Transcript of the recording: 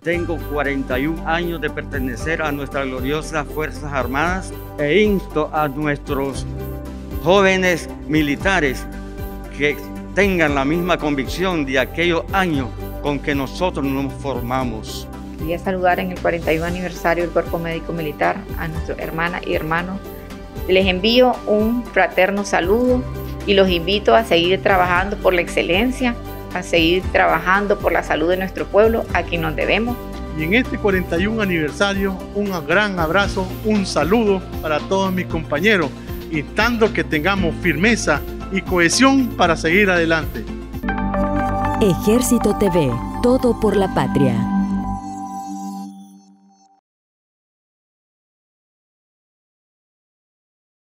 Tengo 41 años de pertenecer a nuestras gloriosas Fuerzas Armadas e insto a nuestros jóvenes militares que tengan la misma convicción de aquellos años con que nosotros nos formamos. Quería saludar en el 41 aniversario del Cuerpo Médico Militar a nuestras hermanas y hermanos. Les envío un fraterno saludo y los invito a seguir trabajando por la excelencia, a seguir trabajando por la salud de nuestro pueblo, a quien nos debemos. Y en este 41 aniversario, un gran abrazo, un saludo para todos mis compañeros, instando que tengamos firmeza y cohesión para seguir adelante. Ejército TV, todo por la patria.